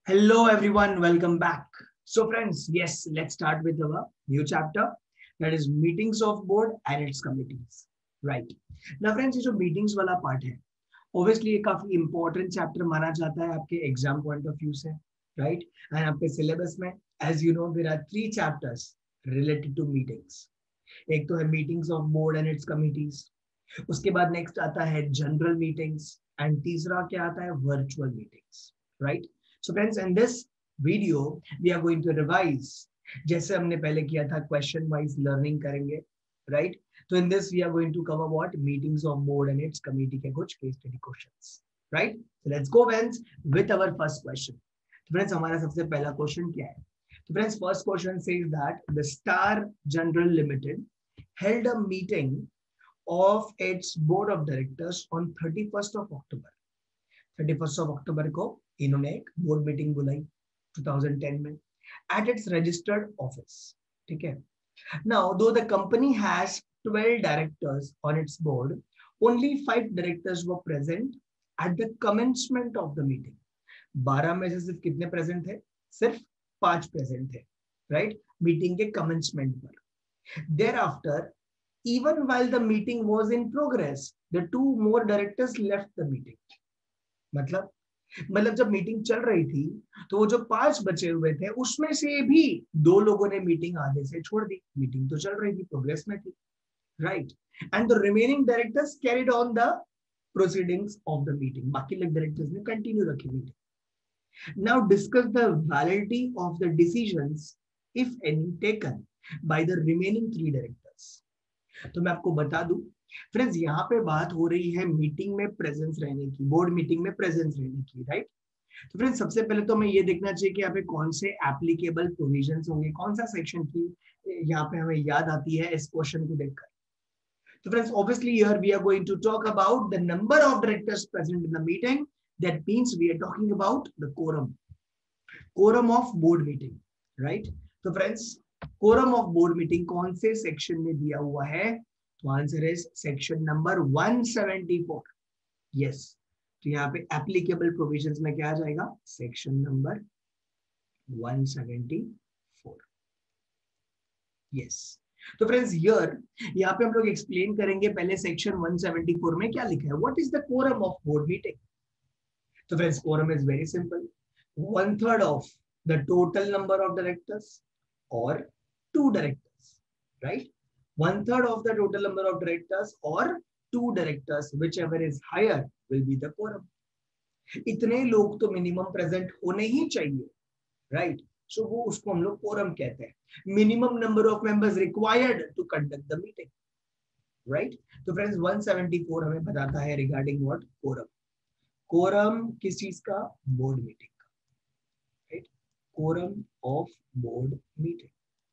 Hello everyone, welcome back. So friends, yes, let's start with our new chapter, that is meetings of board and its committees. Right. Now friends, ये जो meetings वाला part है, obviously ये काफी important chapter माना जाता है आपके exam point of view से, right? And आपके syllabus में, as you know, there are 3 chapters related to meetings. एक तो है meetings of board and its committees. उसके बाद next आता है general meetings and तीसरा क्या आता है virtual meetings, right? So friends, in this video we are going to revise जैसे हमने पहले किया था question wise learning करेंगे, right? So in this we are going to cover what meetings of board and its committee के कुछ case study questions, right? So let's go friends with our first question. तो friends हमारा सबसे पहला question क्या है? तो friends first question says that the Star General Limited held a meeting of its board of directors on 31st of October. 31st of October को इन्होंने एक बोर्ड मीटिंग बुलाई 2010 में at its registered office. ठीक है. Now, though the company has 12 directors on its board, only 5 directors were present at the commencement of the meeting. 12 में से सिर्फ कितने प्रेजेंट थे? सिर्फ 5 प्रेजेंट थे, राइट? मीटिंग के कमेंसमेंट पर. Thereafter, even while the meeting was in progress, the 2 more directors left the meeting. मतलब जब मीटिंग चल रही थी तो वो जो 5 बचे हुए थे उसमें से भी 2 लोगों ने मीटिंग आधे से छोड़ दी. मीटिंग तो चल रही थी, प्रोग्रेस में थी, right? And the remaining directors carried on the proceedings of the meeting. बाकी लोग डायरेक्टर्स ने कंटिन्यू रखी meeting. Now discuss the validity of the decisions if any taken by the remaining 3 directors. तो मैं आपको बता दूं फ्रेंड्स, यहाँ पे बात हो रही है मीटिंग में प्रेजेंस रहने की, बोर्ड मीटिंग में प्रेजेंस रहने की, राइट? तो फ्रेंड्स सबसे पहले तो हमें ये देखना चाहिए कि यहाँ पे कौन से एप्लीकेबल प्रोविजंस होंगे, कौन सा सेक्शन की यहाँ पे हमें याद आती है इस क्वेश्चन को देखकर. तो friends obviously here we are going to talk about the number of directors present in the meeting. That means we are talking about the quorum of board meeting, right? तो friends quorum of board meeting कौन से section में दिया हुआ है? तो answer is section number 174. Yes, तो यहाँ पे एप्लीकेबल प्रोविजंस में क्या आ जाएगा? Section number 174. यस, तो फ्रेंड्स हियर यहाँ पे हम लोग एक्सप्लेन करेंगे पहले सेक्शन 174 में क्या लिखा है. What is the quorum of board meeting? तो friends quorum is very simple, 1/3 of the total number of directors or 2 directors, right? 1/3 of the total number of directors or 2 directors, whichever is higher will be the quorum. इतने लोग तो minimum present होने ही चाहिए, right? सो वो उसको हम लोग quorum कहते हैं. Minimum number of members required to conduct the meeting, right? तो फ्रेंड्स 174 हमें बताता है रिगार्डिंग व्हाट? कोरम. कोरम किस चीज का? बोर्ड मीटिंग का, right? Quorum of board meeting.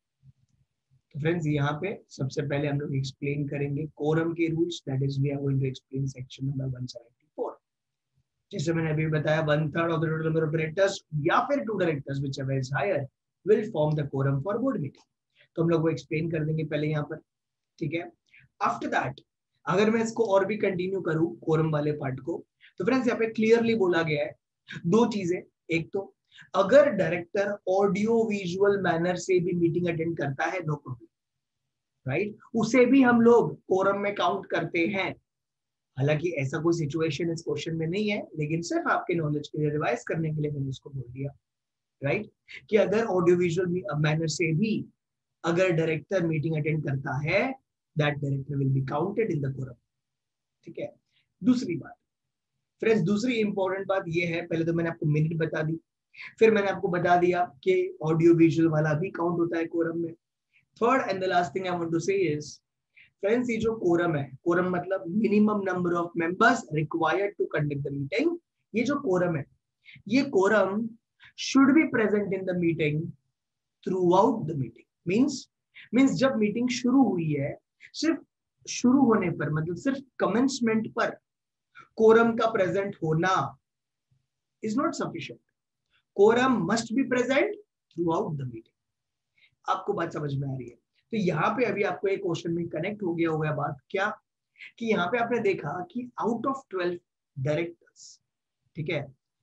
तो फ्रेंड्स यहाँ पे सबसे पहले हम लोग एक्सप्लेन करेंगे कोरम के rules. That is we are going to explain section number 174. जैसे मैंने अभी बताया 1/3 of the total number of directors या फिर 2 directors whichever is higher will form the quorum for board meeting. तो हम लोग वो एक्सप्लेन कर देंगे पहले यहाँ पर, ठीक है? आफ्टर दैट अगर मैं इसको और भी कंटिन्यू करूं कोरम वाले पार्ट को, तो फ्रेंड्स यहाँ पे क्लियरली बोला गया है 2 चीजें. एक तो अगर डायरेक्टर ऑडियो विजुअल मैनर से भी मीटिंग अटेंड करता है, नो प्रॉब्लम, राइट? उसे भी हम लोग कोरम में काउंट करते हैं. हालांकि ऐसा कोई सिचुएशन इस क्वेश्चन में नहीं है, लेकिन सिर्फ आपके नॉलेज के लिए, रिवाइज करने के लिए मैंने इसको बोल दिया, राइट? कि अगर ऑडियो विजुअल मैनर से भी अगर डायरेक्टर मीटिंग अटेंड करता है, that director will be counted in the quorum, ठीक है? दूसरी बात फ्रेंड्स, दूसरी इंपॉर्टेंट बात ये है, पहले तो मैंने आपको मिनट बता दी, फिर मैंने आपको बता दिया कि ऑडियो विजुअल वाला भी काउंट होता है कोरम में. Third and the last thing I want to say is friends, ये जो कोरम है, कोरम मतलब minimum number of members required to conduct the meeting. ये जो कोरम है, ये quorum should be present in the meeting throughout the meeting. Means जब meeting शुरू हुई है, सिर्फ शुरू होने पर, मतलब सिर्फ कमेंसमेंट पर कोरम का प्रेजेंट होना is not sufficient. Quorum must be present throughout the meeting. आपको बात समझ में आ रही है? तो यहाँ पे अभी आपको एक क्वेश्चन में कनेक्ट हो गया होगा बात, क्या कि यहाँ पे आपने देखा कि आउट ऑफ 12 डायरेक्टर्स, ठीक है,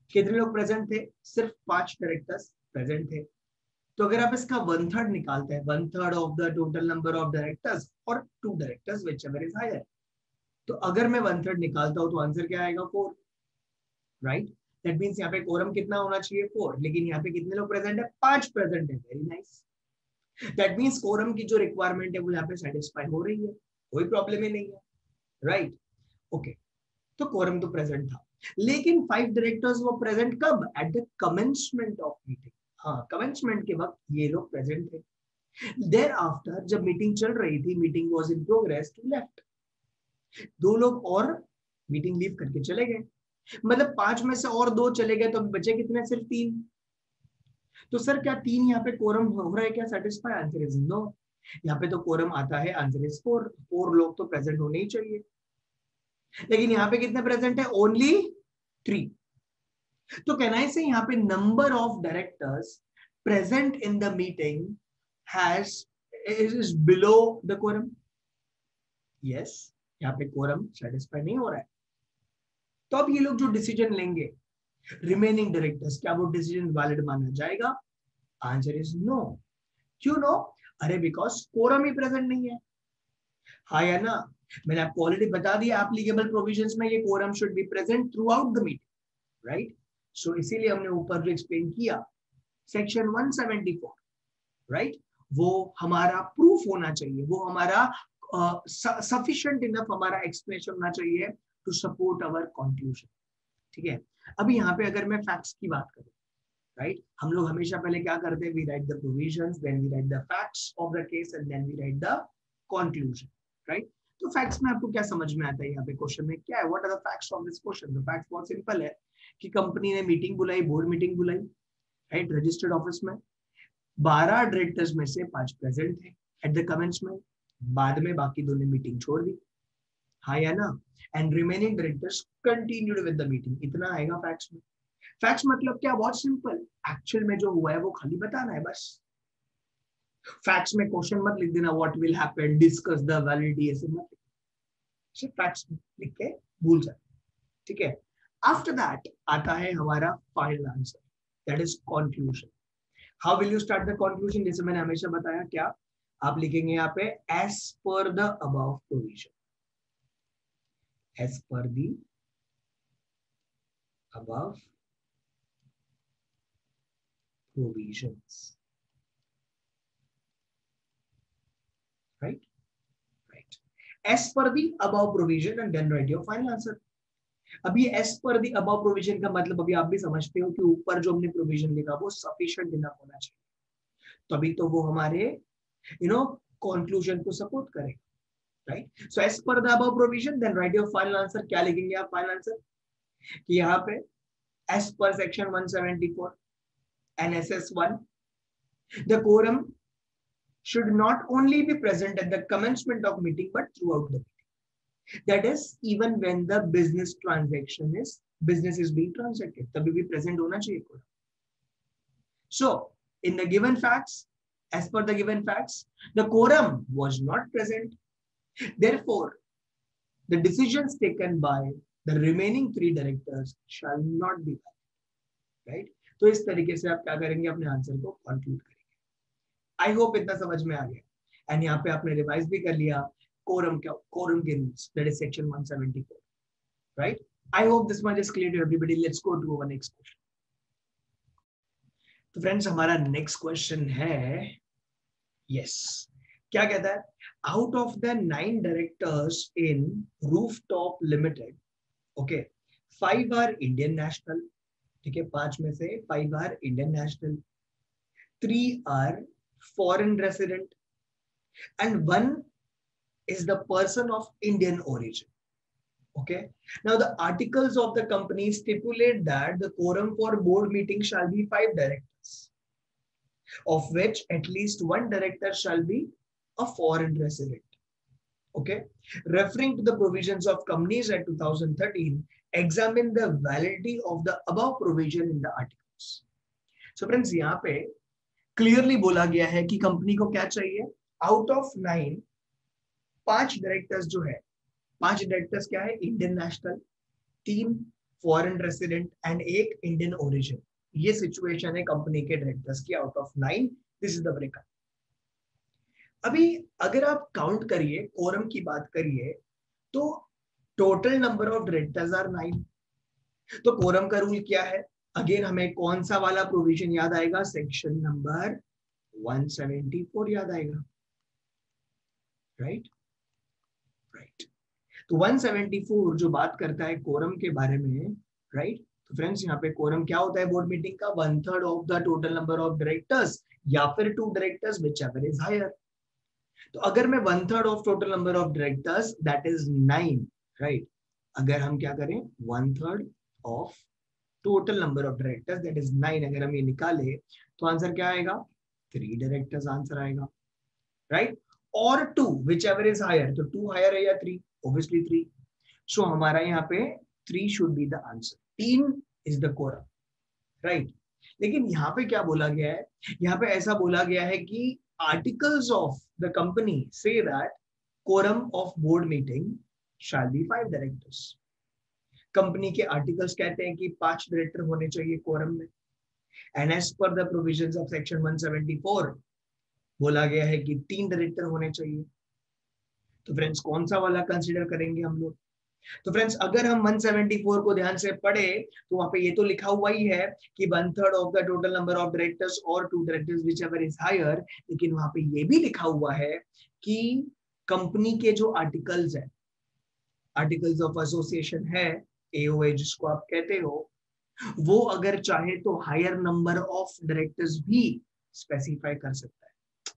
कितने लोग प्रेजेंट थे? सिर्फ 5 डायरेक्टर्स प्रेजेंट थे। तो अगर आप इसका 1/3 निकालते हैं, 1/3 of the total number of directors और 2 directors whichever is higher, तो अगर मैं 1/3 निकालता हूं तो आंसर क्या आएगा? 4, राइट? दैट मींस यहाँ पे कोरम कितना होना चाहिए? 4, लेकिन यहाँ पे कितने लोग प्रेजेंट है? 5 प्रेजेंट है। Very nice. That means quorum की जो रिक्वायरमेंट है वो यहाँ पे सेटिस्फाई हो रही है, कोई प्रॉब्लम ही नहीं है, राइट? ओके, तो कोरम तो प्रेजेंट था, लेकिन 5 डायरेक्टर्स वो प्रेजेंट कब? At the commencement of meeting. हाँ, कमेंसमेंट के वक्त ये लोग प्रेजेंट थे। देयर आफ्टर जब मीटिंग चल रही थी, meeting was in progress, two left, 2 लोग और मीटिंग लीव करके चले गए। मतलब 5 में से और 2 चले गए, तो बचे कितने? सिर्फ 3। तो सर क्या 3 यहाँ पे कोरम हो रहा है क्या? सेटिस्फाई? Answer is no. यहाँ पे तो कोरम आता है, आंसर इज 4। 4 लोग तो प्रेजेंट होने ही चाहिए, लेकिन यहाँ पे कितने प्रेजेंट है? ओनली 3। तो कहना है यहाँ पे number of directors present in the meeting has is below the quorum. Yes, यहाँ पे कोरम सेटिस्फाई नहीं हो रहा है। तो अब ये लोग जो डिसीजन लेंगे, रिमेनिंग डायरेक्टर्स, क्या वो डिसीजन वैलिड माना जाएगा? Answer is no. क्यों नो? अरे बिकॉज कोरम ही प्रेजेंट नहीं है। हाँ या ना? मैंने आपको ऑलरेडी बता दिया, एप्लीकेबल प्रोविजंस में ये quorum should be present throughout the meeting, right? So इसीलिए हमने ऊपर जो एक्सप्लेन किया, सेक्शन 174, राइट, वो हमारा प्रूफ होना चाहिए, वो हमारा सफिशिएंट इनफ हमारा एक्सप्लेनेशन होना चाहिए टू सपोर्ट आवर कंक्लूजन। ठीक है, अभी यहाँ पे अगर मैं फैक्ट्स की बात करूं, राइट, हम लोग हमेशा पहले क्या करते हैं? We write the provisions, then we write the facts of the case, and then we write the conclusion, right? तो फैक्ट्स में आपको क्या समझ में आता है? यहाँ पे क्वेश्चन में क्या है? What are the facts of this question? The facts बहुत सिंपल है कि कंपनी ने मीटिंग बुलाई, बोर्ड मीटिंग बुलाई, राइट, रजिस्टर्ड ऑफिस में। 12 डायरेक्टर्स में से 5 प्रेजेंट थे एट द कमेंसमेंट, बाद में बाकी 2 ने मीटिंग छोड़ दी। हाँ या ना? And remaining directors continued with the meeting. इतना आएगा फैक्ट्स में। फैक्ट्स मतलब क्या? बहुत सिंपल, एक्चुअल में जो हुआ है वो खाली बताना है बस। फैक्ट्स में क्वेश्चन मत लिख देना, what will happen, discuss the validity, ऐसे मत, सिर्फ फैक्ट्स लिख के भूल जाए। ठीक है, आफ्टर दैट आता है हमारा final answer, that is conclusion. How will you start the conclusion? जैसे मैंने हमेशा बताया, क्या आप लिखेंगे यहाँ पे? As per the above provision, as per the above provisions, right, right, as per the above provision, and then write your final answer. अभी as per the above provision का मतलब अभी आप भी समझते हो कि ऊपर जो हमने प्रोविजन लिखा वो सफिशिएंट इनफ होना चाहिए, तभी तो वो हमारे कंक्लूजन को सपोर्ट करेगा, right? So as per the above provision, then write your final answer. क्या लिखेंगे आप फाइनल आंसर? कि यहाँ पे as per section 174 NSS 1, the quorum should not only be present at the commencement of meeting but throughout the meeting. That is, even when the business is being transacted, तभी भी present होना चाहिए quorum. So, in the given facts, as per the given facts, the quorum was not present. Therefore, the decisions taken by the remaining 3 directors shall not be valid, right? तो इस तरीके से आप क्या करेंगे? अपने आंसर को कंक्लूड करेंगे। आई होप इतना समझ में आ गया। एंड यहाँ पे आपने रिवाइज भी कर लिया कोरम के rules, that is section 174, right? I hope this much is clear to everybody. Let's go to our next question. तो फ्रेंड्स, हमारा नेक्स्ट क्वेश्चन है, यस, क्या कहता है? Out of the 9 directors in Rooftop Limited, okay, 5 are Indian national. ठीक है, 5 में से 5 are Indian national, 3 are foreign resident, and 1 is the person of Indian origin. Okay, now the articles of the company stipulate that the quorum for board meeting shall be 5 directors, of which at least 1 director shall be a foreign resident. Okay, referring to the provisions of Companies Act 2013, examine the validity of the above provision in the articles. So friends, यहाँ पे clearly बोला गया है कि company को क्या चाहिए? Out of 9, 5 directors जो है, 5 डायरेक्टर्स क्या है? Indian national, 3 foreign resident and एक इंडियन ओरिजिन। ये सिचुएशन है कंपनी के डायरेक्टर्स की out of 9। This is the breakup. अभी अगर आप काउंट करिए, कोरम की बात करिए, तो total number of directors are 9। तो कोरम का रूल क्या है? अगेन हमें कौन सा वाला प्रोविजन याद आएगा? सेक्शन नंबर 174 याद आएगा, राइट? राइट। तो 174 जो बात करता है कोरम के बारे में, राइट? तो फ्रेंड्स यहाँ पे कोरम क्या होता है बोर्ड मीटिंग का? 1/3 of the total number of directors या फिर 2 directors whichever is higher. तो अगर मैं 1/3 of total number of directors that is 9, right? अगर हम क्या करें 1/3 of total number of directors that is 9, अगर हम ये निकाले तो आंसर क्या आएगा? 3 डायरेक्टर्स आंसर आएगा, राइट? और 2 विच एवर इज हायर। तो 2 हायर है या 3? ऑब्वियसली 3। सो हमारा यहाँ पे 3 should be the answer. 3 is the quorum, right? लेकिन यहाँ पे क्या बोला गया है? यहाँ पे ऐसा बोला गया है कि आर्टिकल्स ऑफ द कंपनी से that quorum of board meeting shall be 5 directors. Company के आर्टिकल्स कहते हैं कि 5 डायरेक्टर होने चाहिए कोरम में, and as per the provisions of section 174 बोला गया है कि 3 डायरेक्टर होने चाहिए। तो फ्रेंड्स कौन सा वाला कंसीडर करेंगे हम लोग? तो फ्रेंड्स अगर हम 174 को ध्यान से पढ़े तो वहां पे ये तो लिखा हुआ ही है कि 1/3 of the total number of directors और 2 directors whichever is higher. लेकिन वहां पे ये भी लिखा हुआ है कि कंपनी के जो आर्टिकल्स है, आर्टिकल्स ऑफ एसोसिएशन है, एओए जिसको आप कहते हो, वो अगर चाहे तो हायर नंबर ऑफ डायरेक्टर्स भी स्पेसिफाई कर सकता है।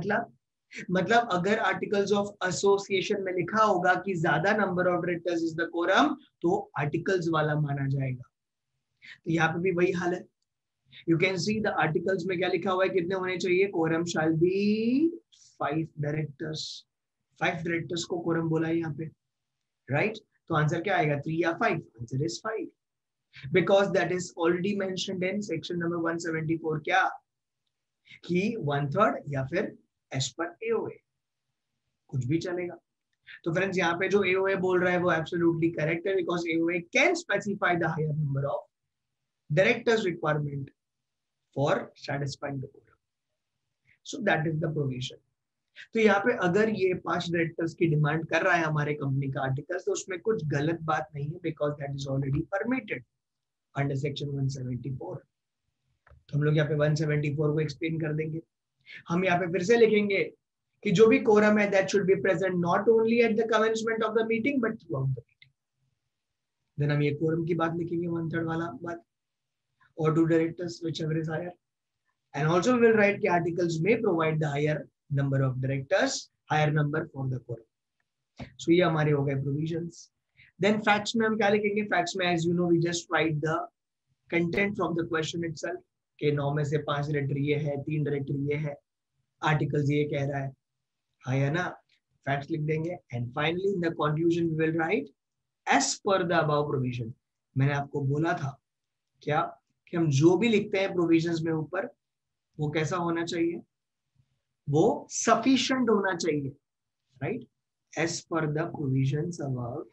मतलब अगर आर्टिकल्स ऑफ एसोसिएशन में लिखा होगा कि ज्यादा number of directors is the quorum, तो आर्टिकल्स वाला माना जाएगा। तो यहाँ पे भी वही हाल है। You can see the articles में क्या लिखा हुआ है, कितने होने चाहिए? Quorum shall be 5 directors. 5 directors को कोरम बोला है यहाँ पे, राइट? तो आंसर क्या आएगा? 3 या 5? Answer is 5 because that is already mentioned in section number 174 क्या, कि 1/3 या फिर एज पर एओए, कुछ भी चलेगा। तो फ्रेंड्स यहाँ पे जो एओए बोल रहा है वो एब्सोल्युटली करेक्ट है, because AOA can specify the higher number of directors requirement for satisfying the quorum. So that is the provision. तो यहाँ पे अगर ये 5 डायरेक्टर्स की डिमांड कर रहा है हमारे कंपनी का आर्टिकल्स, तो उसमें कुछ गलत बात नहीं है, because that is already permitted under section 174। तो हम लोग यहाँ पे 174 को एक्सप्लेन कर देंगे। हम यहाँ पे फिर से लिखेंगे कि जो भी कोरम है that should be present not only at the commencement of the meeting but throughout the meeting. Then हम ये कोरम की बात लिखेंगे 1/3 वाला बात, और 2 directors whichever is higher, and also we will write कि आर्टिकल्स में provide the higher number of directors, higher number for the quorum. So ये हमारे हो गए प्रोविजंस। देन फैक्ट्स में हम क्या लिखेंगे? फैक्ट्स में as you know we just write the content from the question itself कि 9 में से 5 डायरेक्टर ये है, 3 डायरेक्टर ये है, आर्टिकल्स ये कह रहा है, हाँ या ना? फैक्ट्स लिख देंगे, and finally in the conclusion we will write as per the above provision. मैंने आपको बोला था क्या कि हम जो भी लिखते हैं प्रोविजंस में ऊपर, वो कैसा होना चाहिए? वो सफिशिएंट होना चाहिए, right? As per the provisions above,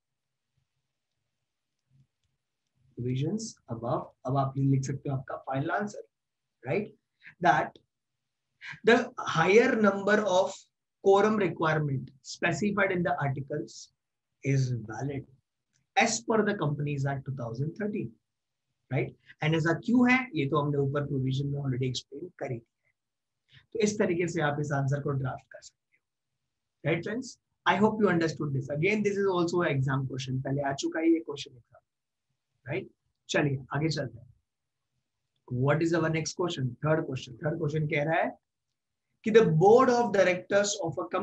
provisions above. अब आप लिख सकते हो आपका final answer, right? That the higher number of quorum requirement specified in the articles is valid as per the Companies Act 2013, right? And ऐसा क्यों है ये तो हमने ऊपर प्रोविजन में ऑलरेडी एक्सप्लेन करी है। तो इस तरीके से आप इस आंसर को ड्राफ्ट कर सकते हो, right friends? I hope you understood this. Again this is also exam question, पहले आ चुका है ये क्वेश्चन एग्जाम, राइट? चलिए आगे चलते हैं। What is our next question? Third question कह रहा है कि the board of directors of a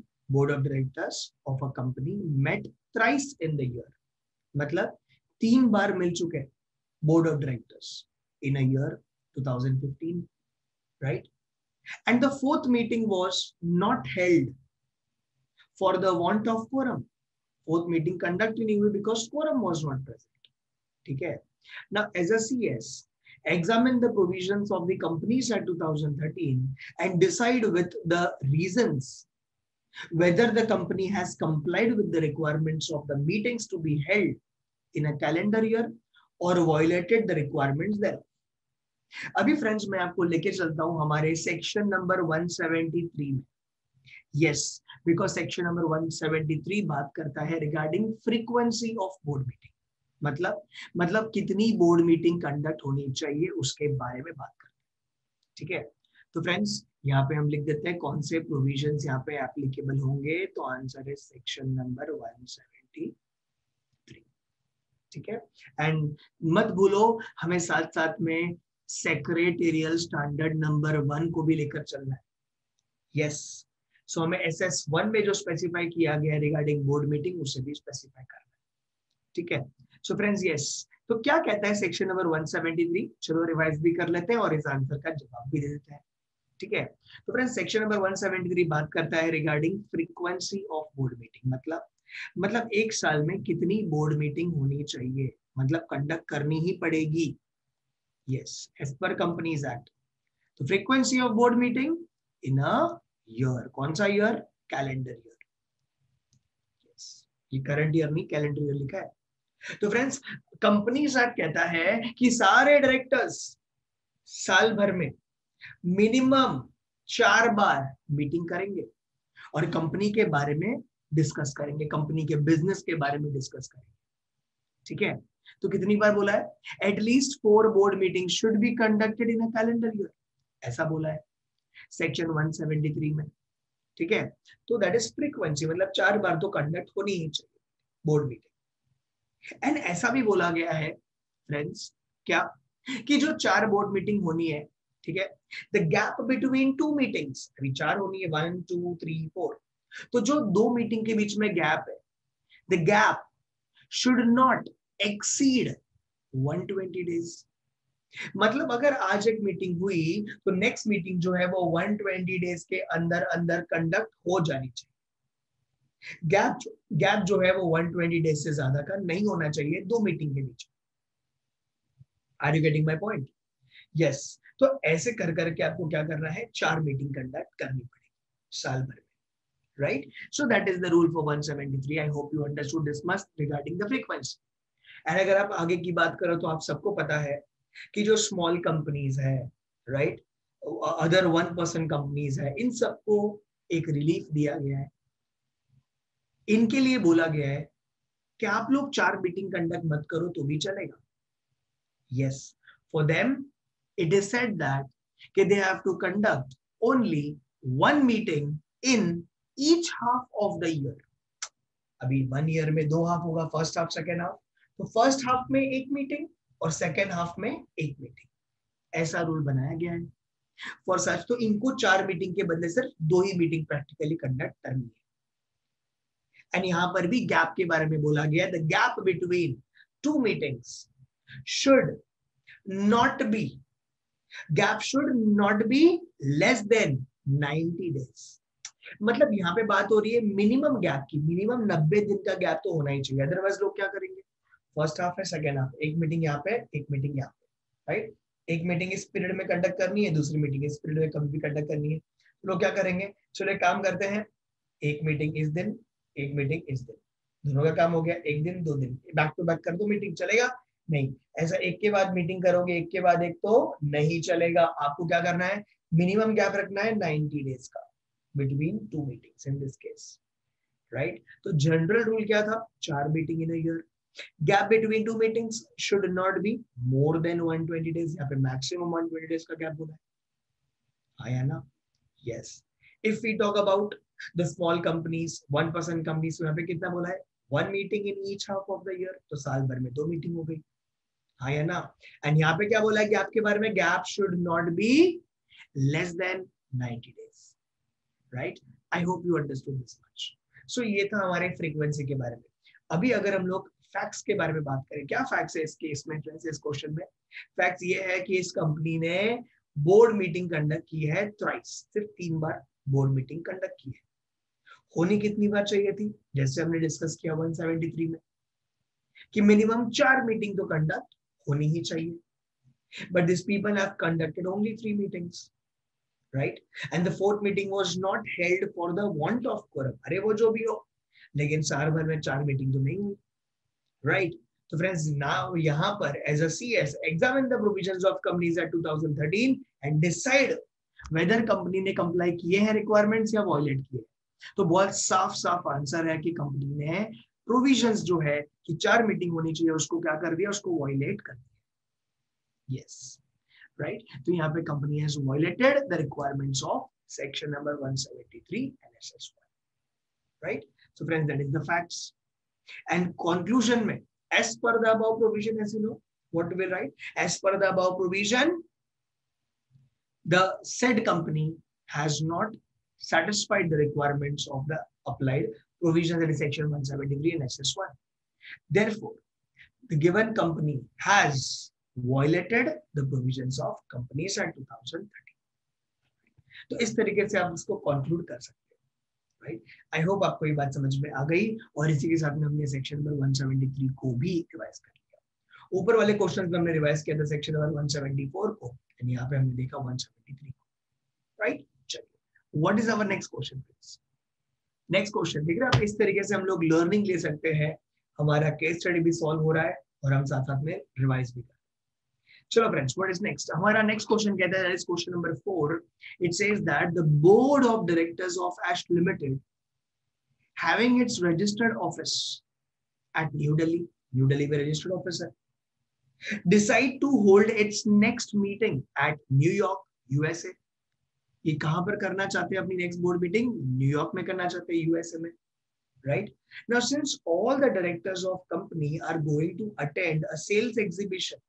company met thrice in the year। मतलब 3 बार मिल चुके board of directors in a year 2015, right? And the 4th meeting was not held for the want of quorum। 4th meeting conduct नहीं हुई because quorum was not present, ठीक है? Now as a CS, examine the provisions of the Companies Act 2013 and decide with the reasons whether the company has complied with the requirements of the meetings to be held in a calendar year or violated the requirements thereof. अभी friends मैं आपको लेके चलता हूं हमारे section number 173 में. Yes, because section number 173 बात करता है regarding frequency of board meeting. मतलब कितनी बोर्ड मीटिंग कंडक्ट होनी चाहिए उसके बारे में बात करते हैं. ठीक है, तो फ्रेंड्स यहाँ पे हम लिख देते हैं कौन से प्रोविजंस यहाँ पे एप्लीकेबल होंगे. तो आंसर है सेक्शन नंबर 173. ठीक है, एंड मत भूलो हमें साथ साथ में सेक्रेटेरियल स्टैंडर्ड नंबर 1 को भी लेकर चलना है. यस, सो हमें SS1 में जो स्पेसिफाई किया गया है रिगार्डिंग बोर्ड मीटिंग उसे भी स्पेसिफाई करना है. ठीक है, सो फ्रेंड्स यस, तो क्या कहता है सेक्शन नंबर 173. चलो रिवाइज भी कर लेते हैं और इस आंसर का जवाब भी दे देते हैं. ठीक है, तो फ्रेंड्स सेक्शन नंबर 173 बात करता है regarding frequency of board meeting. मतलब एक साल में कितनी बोर्ड मीटिंग होनी चाहिए, मतलब कंडक्ट करनी ही पड़ेगी. Yes, as per companies act. तो frequency of board meeting in a year. कौन सा ईयर? Calendar year. यस, ये करंट ईयर नहीं कैलेंडर ईयर लिखा है. तो फ्रेंड्स कंपनीज एक्ट कहता है कि सारे डायरेक्टर्स साल भर में मिनिमम 4 बार मीटिंग करेंगे और कंपनी के बारे में डिस्कस करेंगे, कंपनी के बिजनेस के बारे में डिस्कस करेंगे. ठीक है, तो कितनी बार बोला है? At least 4 board meeting should be conducted in a calendar year, ऐसा बोला है सेक्शन 173 में. ठीक है, तो दैट इज फ्रीक्वेंसी, मतलब 4 बार तो कंडक्ट होनी ही चाहिए बोर्ड मीटिंग. एंड ऐसा भी बोला गया है फ्रेंड्स क्या कि जो 4 बोर्ड मीटिंग होनी है, ठीक है, द गैप बिटवीन 2 मीटिंग्स, अभी 4 होनी है 1 2 3 4, तो जो 2 मीटिंग के बीच में गैप है, the gap should not exceed 120 days. मतलब अगर आज एक मीटिंग हुई तो नेक्स्ट मीटिंग जो है वो 120 डेज के अंदर अंदर कंडक्ट हो जानी चाहिए. गैप जो है वो 120 डेज से ज्यादा का नहीं होना चाहिए 2 मीटिंग के बीच. Are you getting my point? Yes, तो ऐसे कर करके आपको क्या करना है, 4 मीटिंग कंडक्ट करनी पड़ेगी साल भर में. Right? So that is the rule for 173. I hope you understood this much regarding the frequency. And अगर आप आगे की बात करो तो आप सबको पता है कि जो स्मॉल कंपनीज है, राइट, अदर 1% कंपनीज है, इन सबको एक रिलीफ दिया गया है. इनके लिए बोला गया है कि आप लोग 4 मीटिंग कंडक्ट मत करो तो भी चलेगा. Yes, for them it is said that they have to conduct only 1 meeting in each half of the year. अभी 1 ईयर में 2 हाफ होगा, फर्स्ट हाफ सेकेंड हाफ. तो फर्स्ट हाफ में 1 मीटिंग और सेकेंड हाफ में 1 मीटिंग, ऐसा rule बनाया गया है फॉर सच. तो इनको 4 मीटिंग के बदले सिर्फ 2 ही मीटिंग प्रैक्टिकली कंडक्ट करनी है. एंड यहां पर भी गैप के बारे में बोला गया, the gap between 2 meetings should not be less than 90 days. मतलब यहाँ पे बात हो रही है मिनिमम गैप की. मिनिमम 90 दिन का गैप तो होना ही चाहिए, अदरवाइज लोग क्या करेंगे, फर्स्ट हाफ है सेकेंड हाफ, एक मीटिंग यहाँ पे एक मीटिंग यहाँ पे, राइट. एक मीटिंग इस पीरियड में कंडक्ट करनी है, दूसरी मीटिंग इस पीरियड में कभी भी कंडक्ट करनी है. तो लोग क्या करेंगे, चलो एक काम करते हैं, एक मीटिंग इस दिन, एक मीटिंग इस दिन, दोनों का काम हो गया, 1 दिन 2 दिन बैक टू बैक कर दो मीटिंग, चलेगा? नहीं, ऐसा एक के बाद मीटिंग करोगे, एक के बाद एक तो नहीं चलेगा. आपको क्या करना है, मिनिमम गैप रखना है 90 डेज का between 2 meetings in this case, right. तो जनरल रूल क्या था, 4 meeting in a year. Gap between 2 meetings should not be more than 120 days. यहाँ पे मैक्सिमम 120 डेज का गैप बोला है, आया ना? Yes. If we talk about the small companies, 1% companies, यहाँ पे कितना बोला है, 1 meeting in each half of the year. तो साल भर में 2 मीटिंग हो गई, हाँ या ना? एंड यहाँ पे क्या बोला है गैप के बारे में, gap should not be less than 90 days, right. I hope you understood this much. So ये था हमारे फ्रीक्वेंसी के बारे में. अभी अगर हम लोग फैक्ट्स के बारे में बात करें, क्या फैक्ट्स है इस केस में, इस क्वेश्चन में? फैक्ट्स ये है कि इस कंपनी ने बोर्ड मीटिंग कंडक्ट की है थ्राइस, सिर्फ 3 बार बोर्ड मीटिंग कंडक्ट की है. होनी कितनी बार चाहिए थी, जैसे हमने डिस्कस किया 173 में कि मिनिमम 4 मीटिंग तो कंडक्ट होनी ही चाहिए. But these people have conducted only 3 meetings, right? And the 4th meeting was not held for the want of quorum. अरे वो जो भी हो, लेकिन साल भर में 4 मीटिंग तो नहीं हुई, right? तो फ्रेंड्स नाउ यहाँ पर as a CS examine the provisions of companies at 2013 and decide whether company ने कंप्लाई किए हैं रिक्वायरमेंट्स या वॉयलेट किए। तो बहुत साफ साफ आंसर है कि कंपनी ने प्रोविजंस जो है कि 4 मीटिंग होनी चाहिए उसको क्या कर दिया, उसको वॉयलेट कर दिया। यस राइट, तो यहाँ पे company has violated the requirements of section number 173 NSS1, right. So friends that is the facts and conclusion में as per the above provision, as you know what we write, as per the above provision the said company has not satisfied the requirements of the applied provisions in section 173 and SS1. Therefore the given company has violated the provisions of Companies Act 2013. तो इस तरीके से आप इसको conclude कर सकते हैं, right. I hope आपको ये बात समझ में आ गई और इसी के साथ में हमने सेक्शन नंबर 173 को भी रिवाइज कर लिया। ऊपर वाले क्वेश्चंस में हमने रिवाइज किया था सेक्शन नंबर 174 को, एंड यहाँ पे हमने देखा 173 को, राइट। चलिए what is our next question please. Next question देख रहे हैं आप, इस तरीके से हम लोग लर्निंग ले सकते हैं, हमारा केस स्टडी भी सॉल्व हो रहा है और हम साथ साथ में रिवाइज भी कर रहे हैं। चलो फ्रेंड्स व्हाट इज नेक्स्ट, हमारा नेक्स्ट क्वेश्चन कहता है question number 4, it says that the board of directors of Ast limited having its registered office at New Delhi में रजिस्टर्ड ऑफिस है, decide to hold its next meeting at New York USA। ये कहां पर करना चाहते हैं अपनी नेक्स्ट बोर्ड मीटिंग, न्यूयॉर्क में करना चाहते हैं USA में, right? Now since all the directors of company are going to attend a sales exhibition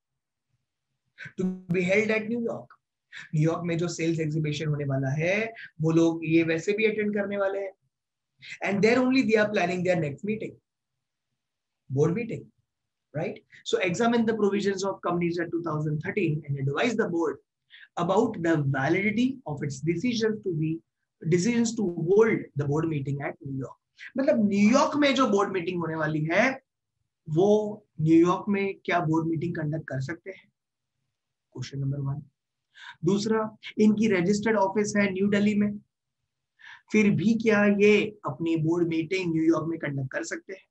to be held at New York, New York में जो सेल्स एग्जीबिशन होने वाला है वो लोग ये वैसे भी अटेंड करने वाले हैं, and there only they are planning their next meeting, board meeting, right? So examine the provisions of Companies Act 2013 and advise the board about the validity of its decisions to hold the board meeting at New York। मतलब New York में जो board meeting होने वाली है वो New York में क्या board meeting conduct कर सकते हैं, क्वेश्चन नंबर 1। दूसरा, इनकी रजिस्टर्ड ऑफिस है न्यू दिल्ली में, फिर भी क्या ये अपनी बोर्ड मीटिंग न्यूयॉर्क में कंडक्ट कर सकते हैं?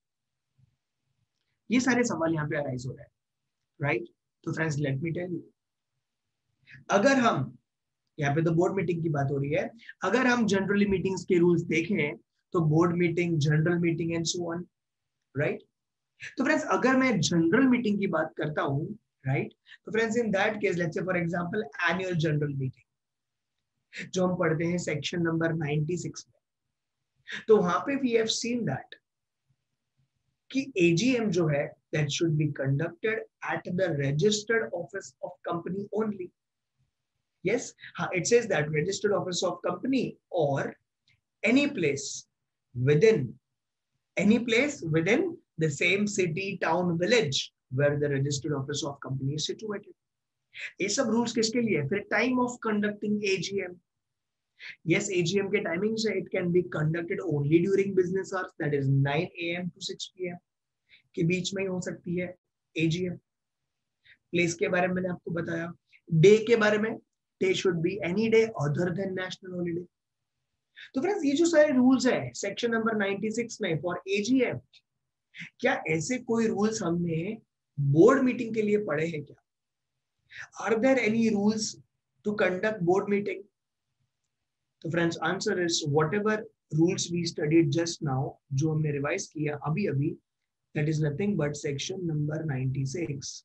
ये सारे सवाल यहाँ पे अराइज हो रहे हैं, राइट। तो friends let me tell you, अगर हम यहाँ पे तो बोर्ड मीटिंग की बात हो रही है, अगर हम जनरली मीटिंग्स के रूल्स देखें तो board meeting, general meeting and so on, right. तो फ्रेंड्स अगर मैं जनरल मीटिंग की बात करता हूं, राइट, तो friends in that case let's say for example annual general meeting जो हम पढ़ते हैं सेक्शन नंबर 96 में, तो वहां पे वी हैव सीन दैट कि AGM जो है that should be conducted at the registered office of company only. Yes, it says that registered office of company or any place within the same city, town, village where the registered office of company is situated. ये सब rules किसके लिए है? फिर time of conducting AGM। Yes, AGM के timing से it can be conducted only during business hours, that is 9 AM to 6 PM के बीच में ही हो सकती है AGM। प्लेस के बारे में मैंने आपको बताया, डे के बारे में day should be any day other than national holiday। तो फ्रेंड्स ये जो सारे रूल्स है सेक्शन नंबर 96 में फॉर AGM, क्या ऐसे कोई रूल्स हमने बोर्ड मीटिंग के लिए पढ़े हैं क्या? Are there any rules to conduct board meeting? तो friends answer is whatever rules we studied just now, जो हमने रिवाइज किया अभी अभी, that is nothing but section number 96,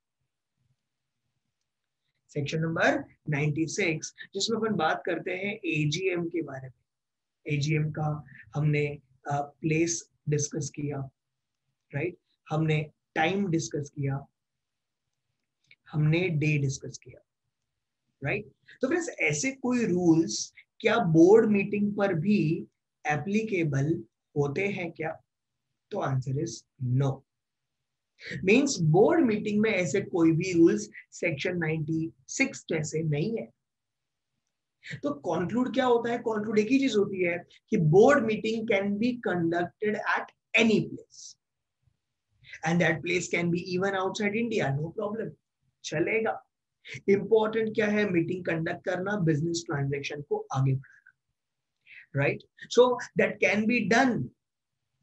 section number 96 जिसमें अपन बात करते हैं AGM के बारे में। AGM का हमने प्लेस डिस्कस किया, राइट, हमने टाइम डिस्कस किया, हमने डे डिस्कस किया, राइट। तो फ्रेंड्स ऐसे कोई रूल्स क्या बोर्ड मीटिंग पर भी एप्लीकेबल होते हैं क्या? तो answer is no. Means board meeting में ऐसे कोई भी रूल्स सेक्शन 96 जैसे नहीं है। तो कंक्लूड क्या होता है? कंक्लूड एक ही चीज होती है कि board meeting can be conducted at any place and that place can be even outside India, no problem, चलेगा। इंपॉर्टेंट क्या है? मीटिंग कंडक्ट करना, बिजनेस ट्रांजैक्शन को आगे बढ़ाना, right. So that can be done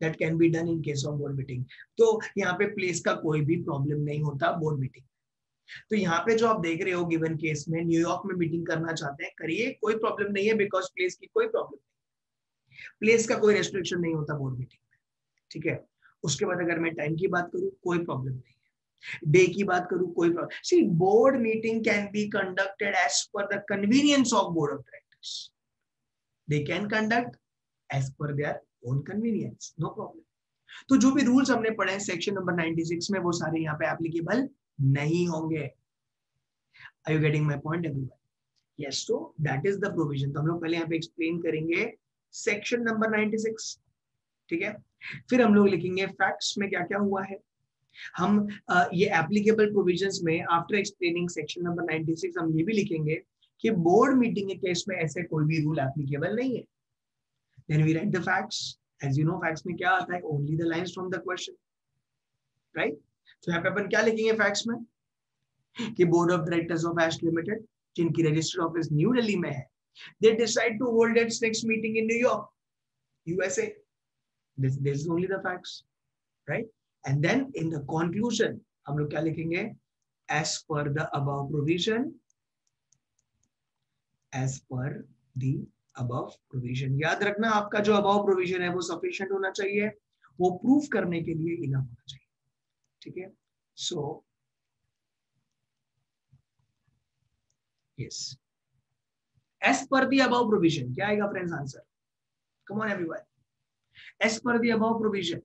that can be done in case of board meeting. तो यहाँ पे प्लेस का कोई भी प्रॉब्लम नहीं होता बोर्ड मीटिंग। तो यहाँ पे जो आप देख रहे हो गिवन केस में न्यूयॉर्क में मीटिंग करना चाहते हैं, करिए, कोई प्रॉब्लम नहीं है, बिकॉज प्लेस की कोई प्रॉब्लम नहीं, प्लेस का कोई रेस्ट्रिक्शन नहीं होता बोर्ड मीटिंग में, ठीक है। उसके बाद अगर मैं टाइम की बात करूं, कोई प्रॉब्लम नहीं है, डे की बात करूं, कोई problem. See, board meeting can be conducted as per the convenience of board of directors, they can conduct as per their own convenience, no problem. तो जो भी रूल्स हमने पढ़े हैं सेक्शन नंबर 96 में, वो सारे यहाँ पे एप्लीकेबल नहीं होंगे। Are you getting my point everyone? Yes, तो दैट इज द प्रोविजन। तो हम लोग पहले यहाँ पे एक्सप्लेन करेंगे सेक्शन नंबर 96, ठीक है। फिर हम लोग लिखेंगे फैक्ट्स में क्या क्या हुआ है। हम ये एप्लीकेबल प्रोविजंस में आफ्टर एक्सप्लेनिंग सेक्शन नंबर 96 हम ये भी लिखेंगे कि बोर्ड मीटिंग के केस में ऐसे कोई भी रूल एप्लीकेबल नहीं है। Then we write the facts. As you know facts में क्या आता है, only the lines from the question, right. तो यहाँ पे अपन क्या लिखेंगे फैक्ट्स में कि board of directors of Ash limited, जिनकी रजिस्टर्ड ऑफिस न्यू दिल्ली में है, they decide to hold its next meeting in New York, USA. this is only the facts, right? And then in the conclusion हम लोग क्या लिखेंगे, as per the above provision, as per the above provision। याद रखना आपका जो above provision है वो sufficient होना चाहिए, वो proof करने के लिए enough होना चाहिए, ठीक है। So yes, as per the above provision क्या आएगा friends answer? Come on everyone. As per the above provision,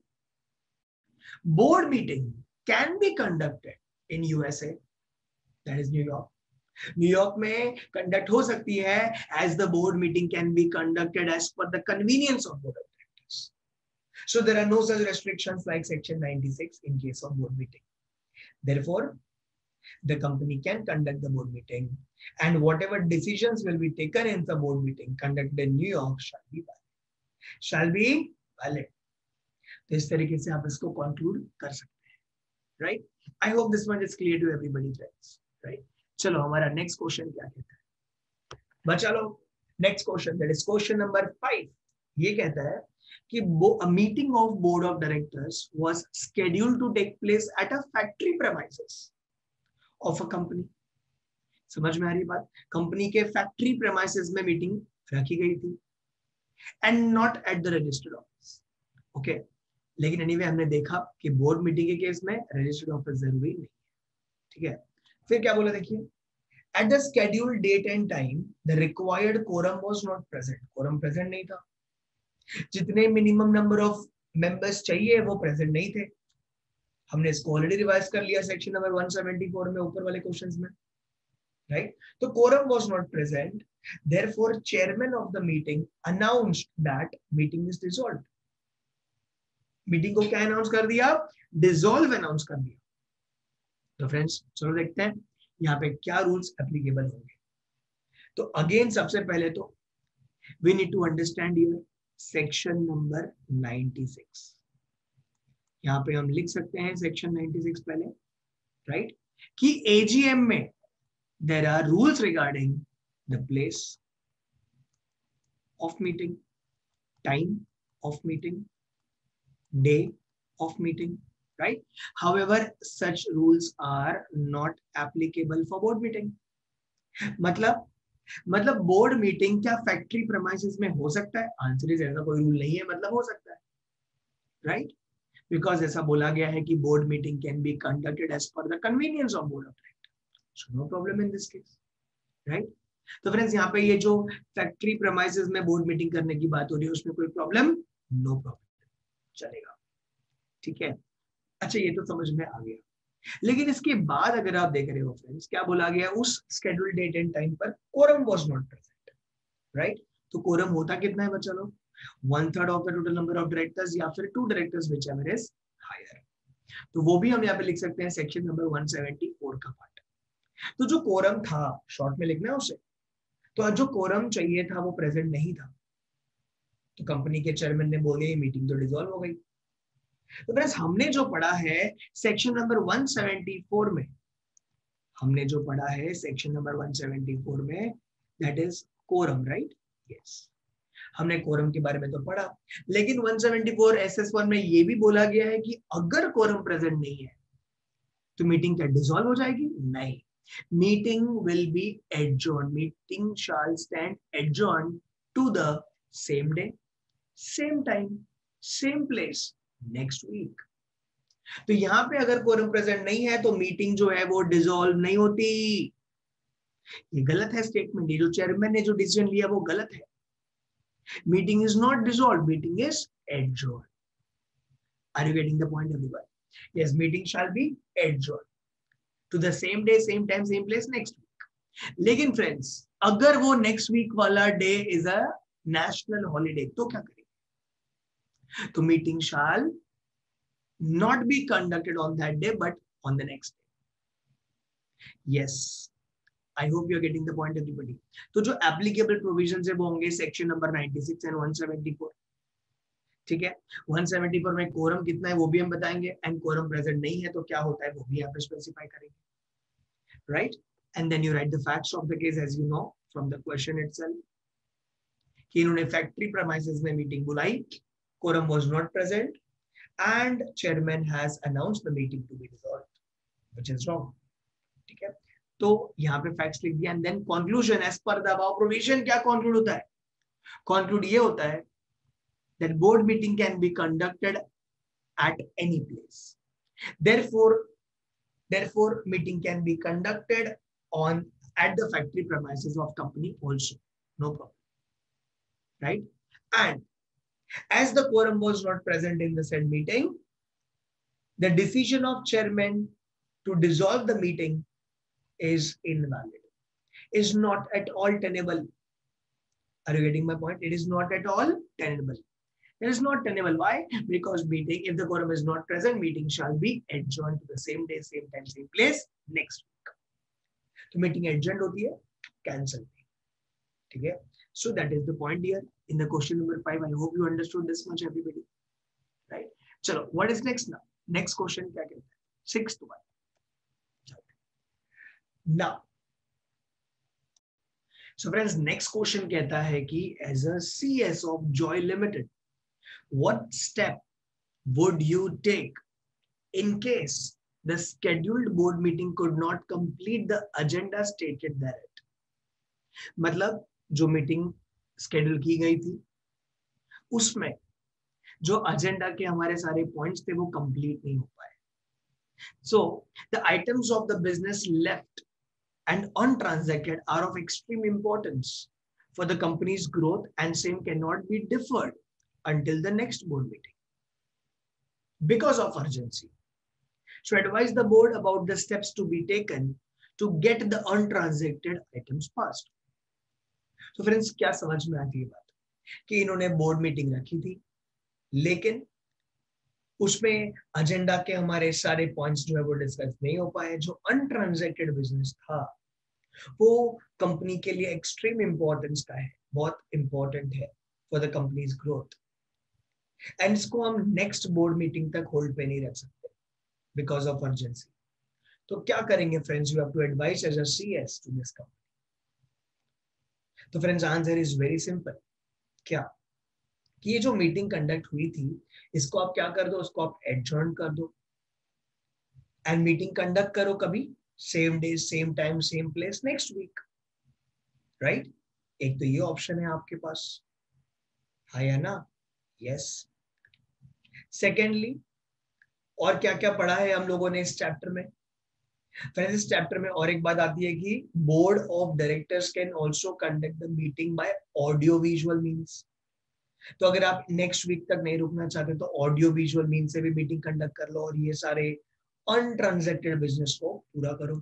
board meeting can be conducted in USA, that is New York. New York में कंडक्ट हो सकती है, as the board meeting can be conducted as per the convenience of board of directors. So there are no such restrictions like section 96 in case of board meeting. Therefore, the company can conduct the board meeting, and whatever decisions will be taken in the board meeting conducted in New York shall be valid. Shall be valid. तो इस तरीके से आप इसको conclude कर सकते हैं, right. I hope this much is clear to everybody friends, right. चलो हमारा नेक्स्ट क्वेश्चन क्या कहता है, बचा लो। Next question, that is question number 5। ये कहता है कि a meeting of board of directors was scheduled to take place at a factory premises of a company। समझ में आ रही बात, कंपनी के फैक्ट्री प्रेमाइसेस में मीटिंग रखी गई थी, and not at the registered office, okay. लेकिन एनीवे हमने देखा कि बोर्ड मीटिंग के केस में रजिस्टर्ड ऑफिस जरूरी नहीं है, ठीक है। फिर क्या बोला देखिए, at the scheduled date and time the required quorum was not present, quorum present नहीं था। जितने मिनिमम नंबर ऑफ मेंबर्स चाहिए वो प्रेजेंट नहीं थे। हमने इसको ऑलरेडी रिवाइज कर लिया सेक्शन नंबर 174 में, ऊपर वाले क्वेश्चंस में, राइट। तो quorum was not present, therefore chairman of the meeting announced that meeting is dissolved. Meeting को क्या अनाउंस कर दिया, डिसॉल्व अनाउंस कर दिया। तो फ्रेंड्स चलो देखते हैं यहाँ पे क्या रूल्स एप्लीकेबल होंगे। तो अगेन सबसे पहले तो we need to understand here section number 96। यहाँ पे हम लिख सकते हैं सेक्शन 96 पहले, राइट, कि एजीएम में there are rules regarding the place of meeting, time of meeting, day of meeting, right? However, such rules are not applicable for board meeting. मतलब बोर्ड मीटिंग क्या फैक्ट्री प्रेमाइसेस में हो सकता है? Answer is ऐसा कोई rule नहीं है, मतलब हो सकता है, राइट, बिकॉज ऐसा बोला गया है कि board meeting can be conducted as per the convenience of board of directors, so no problem in this case, right. तो फ्रेंड्स यहाँ पे ये जो फैक्ट्री प्रेमाइसेस में बोर्ड मीटिंग करने की बात हो रही है उसमें कोई प्रॉब्लम, नो प्रॉब्लम, चलेगा, ठीक है। अच्छा ये तो समझ में आ गया, लेकिन इसके बाद अगर आप देख रहे हो फ्रेंड्स, क्या बोला गया, उस शेड्यूल डेट एंड टाइम पर quorum was not present, right. तो कोरम होता कितना है बच्चा लोग, 1/3 of the total number of directors या फिर 2 डायरेक्टर्स व्हिचएवर इज हायर। तो वो भी हम यहाँ पे लिख सकते हैं सेक्शन नंबर 174 का पार्ट। तो जो कोरम था, शॉर्ट में लिखना है उसे, तो जो कोरम चाहिए था वो प्रेजेंट नहीं था, तो कंपनी के चेयरमैन ने बोले मीटिंग तो डिसॉल्व हो गई। तो फ्रेंड्स हमने जो पढ़ा है सेक्शन नंबर 174 में, हमने जो पढ़ा है सेक्शन नंबर 174 में, that is quorum, right, yes. हमने कोरम के बारे में तो पढ़ा, लेकिन 174 SS1 में ये भी बोला गया है कि अगर कोरम प्रेजेंट नहीं है तो मीटिंग क्या डिसॉल्व हो जाएगी? नहीं, meeting will be adjourn, meeting shall stand adjourn to the same day, same time, same place, next week. तो यहां पे अगर कोरम प्रेजेंट नहीं है तो मीटिंग जो है वो डिसॉल्व नहीं होती। ये गलत है स्टेटमेंट, ये जो चेयरमैन ने जो डिसीजन लिया वो गलत है। Meeting is not dissolve, meeting is adjourn. Are you getting the point everyone? Yes, meeting shall be adjourn to the same day, same time, same place, next week. लेकिन friends, अगर वो next week वाला day is a national holiday तो क्या करेंगे? तो meeting shall not be conducted on that day but on the next day. Yes, I hope you are getting the point everybody. तो जो applicable provisions है वो होंगे सेक्शन नंबर 96 एंड 174। ठीक है, 174 में कोरम कितना है वो भी हम बताएंगे, एंड कोरम प्रेजेंट नहीं है तो क्या होता है वो भी यहाँ पे स्पेसिफाई करेंगे, right? And then you write the facts of the case as you know from the question itself कि इन्होंने फैक्ट्री प्रेमाइसेस में मीटिंग बुलाई, quorum was not present and chairman has announced the meeting to be dissolved, which is wrong. ठीक है, तो यहाँ पे facts लिख दिया, and then conclusion as per the above provision. क्या कंक्लूड होता है? कंक्लूड ये होता है that board meeting can be conducted at any place, therefore meeting can be conducted on at the factory premises of company also, no problem, right? And as the quorum was not present in the said meeting, the decision of chairman to dissolve the meeting is invalid, is not at all tenable. Are you getting my point? It is not at all tenable. It is not tenable. Why? Because meeting, if the quorum is not present, meeting shall be adjourned to the same day, same time, same place next week. तो meeting adjourned होती है, cancel नहीं, ठीक है? So that is the point here in the question number 5. I hope you understood this much, everybody. Right? चलो, what is next now? Next question क्या कहता है? 6th one. Now, so friends, next question कहता है कि as a CS of Joy Limited, what step would you take in case the scheduled board meeting could not complete the agenda stated therein? मतलब जो meeting schedule की गई थी उसमें जो एजेंडा के हमारे सारे पॉइंट्स थे वो कंप्लीट नहीं हो पाए. So the items of the business left and untransacted are of extreme importance for the company's growth and same cannot be deferred until the next board meeting because of urgency. So advise the board about the steps to be taken to get the untransacted items passed. So friends, क्या समझ में आती है बात कि इन्होंने board meeting रखी थी लेकिन उसमें एजेंडा के हमारे सारे पॉइंट्स जो है वो डिस्कस नहीं हो पाए. जो अनट्रांजैक्टेड बिजनेस था वो कंपनी के लिए एक्सट्रीम इंपॉर्टेंस का है, बहुत इंपॉर्टेंट है for the company's growth, and इसको हम नेक्स्ट बोर्ड मीटिंग तक होल्ड पे नहीं रख सकते बिकॉज ऑफ अर्जेंसी. तो क्या करेंगे friends? You have to advise as a CS to this company. तो friends answer is very simple. क्या कि ये जो मीटिंग कंडक्ट हुई थी इसको आप क्या कर दो, उसको आप एडजर्न कर दो एंड मीटिंग कंडक्ट करो कभी same day same time same place next week, right? एक तो ये ऑप्शन है आपके पास, है या ना? यस. सेकेंडली और क्या क्या पढ़ा है हम लोगों ने इस चैप्टर में? फ्रेंड्स इस चैप्टर में और एक बात आती है कि board of directors can also conduct the meeting by audio visual means. तो अगर आप नेक्स्ट वीक तक नहीं रुकना चाहते तो ऑडियो विजुअल मीन से भी मीटिंग कंडक्ट कर लो और ये सारे अनट्रांजैक्टेड बिजनेस को पूरा करो.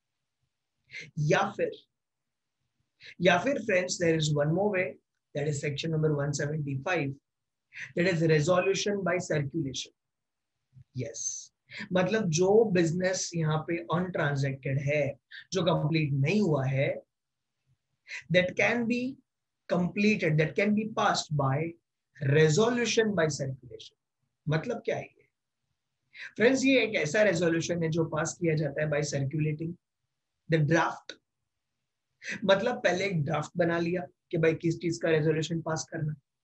या फिर friends there is one more way, that is section number 175, that is resolution by circulation. Yes, मतलब जो बिजनेस यहाँ पे अनट्रांजैक्टेड है, जो कंप्लीट नहीं हुआ है, that can be completed, that can be passed by resolution by circulation. मतलब क्या है फ्रेंड्स? ये एक ऐसा रेजोल्यूशन है जो पास किया जाता है बाय सर्कुलेटिंग द ड्राफ्ट. मतलब पहले एक ड्राफ्ट बना लिया कि भाई किस चीज का रेजोल्यूशन पास करना,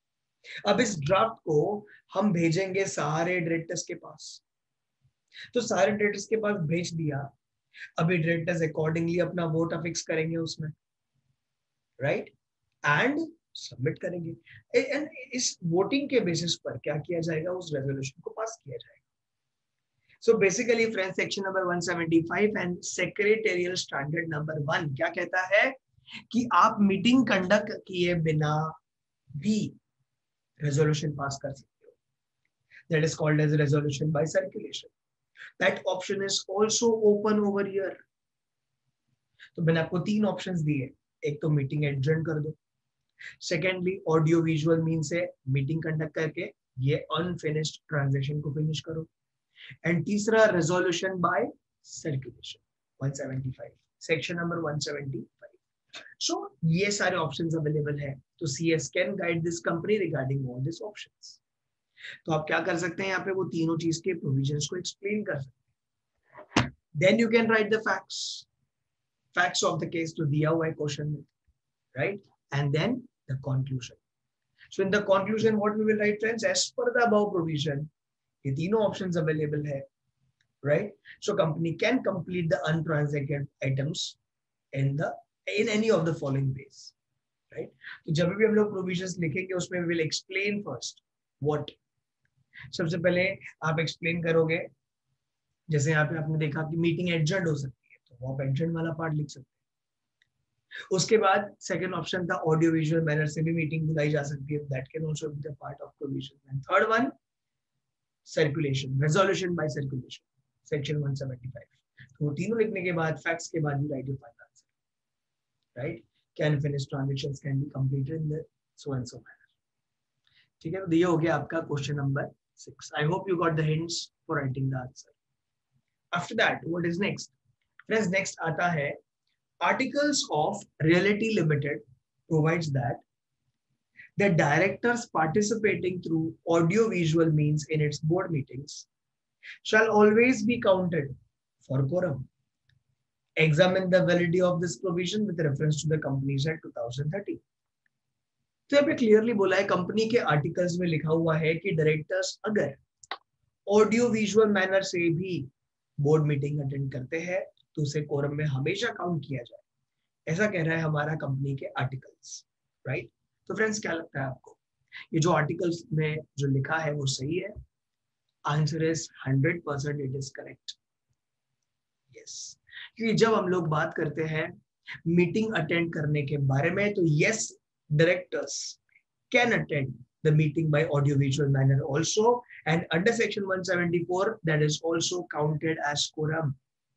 अब इस ड्राफ्ट को हम भेजेंगे सारे डायरेक्टर्स के पास। तो सारे डायरेक्टर्स के पास भेज दिया। अभी डायरेक्टर्स अकॉर्डिंगली अपना वोट अफिक्स करेंगे उसमें, राइट, एंड सबमिट करेंगे। एंड इस वोटिंग के बेसिस पर क्या किया जाएगा, उस रेजोल्यूशन को पास किया जाएगा। So basically friends, section number 175 and secretarial standard number 1 क्या कहता है कि आप मीटिंग कंडक्ट किए बिना भी रेजोल्यूशन पास कर सकते हो। That is called as resolution by circulation. That option is also open over here. तो मैंने आपको 3 ऑप्शंस दिए। एक तो मीटिंग एडजर्न कर दो, सेकेंडली ऑडियो विजुअल मीन से मीटिंग कंडक्ट करके ये अनफिनिश्ड ट्रांजैक्शन को फिनिश करो, एंड तीसरा resolution by circulation 175 section number 175। So ये सारे ऑप्शंस अवेलेबल है। तो CS can guide this company regarding all this options. तो आप क्या कर सकते हैं, यहाँ पे वो तीनों चीज के प्रोविजंस को एक्सप्लेन कर सकते हैं। Then you can write the facts of the case तो दिया हुआ है क्वेश्चन में, right, and then the conclusion. So in the conclusion what we will write friends, as per the above provision, ये तीनों ऑप्शंस अवेलेबल है, right. So company can complete the untransacted items in any of the following ways, right? तो जब भी हम लोग provisions लिखेंगे उसमें we will explain first what। सबसे पहले आप एक्सप्लेन करोगे, जैसे यहाँ पे आपने देखा कि मीटिंग एडजर्न हो सकती है, तो वो आप एडजर्न वाला पार्ट लिख सकते हैं। उसके बाद सेकंड ऑप्शन था ऑडियो विजुअल मैनर से भी मीटिंग बुलाई जा सकती है, that can also be the part of provision. And third one circulation, resolution by circulation, section 175। तो वो तीनों लिखने के बाद फैक्ट्स के बाद you write your final answer, right. Can finish transactions can be completed in the so and so manner. ठीक है, तो ये हो गया आपका question number 6। I hope you got the hints for writing the answer. After that what is next friends, next आता है articles of reality limited provides that the directors participating through audio visual means in its board meetings shall always be counted for quorum. Examine the validity of this provision with reference to the Companies Act 2013। तो यहाँ पे clearly बोला है, company के articles में लिखा हुआ है कि डायरेक्टर्स अगर ऑडियो विजुअल मैनर से भी बोर्ड मीटिंग अटेंड करते हैं तो उसे कोरम में हमेशा काउंट किया जाए, ऐसा कह रहा है हमारा कंपनी के आर्टिकल्स, राइट। तो फ्रेंड्स क्या लगता है आपको, ये जो आर्टिकल्स में जो लिखा है वो सही है? Answer is 100% it is correct, yes. क्योंकि जब हम लोग बात करते हैं मीटिंग अटेंड करने के बारे में, तो yes, directors can attend the meeting by audio visual manner also, and under section 174 that is also counted as quorum।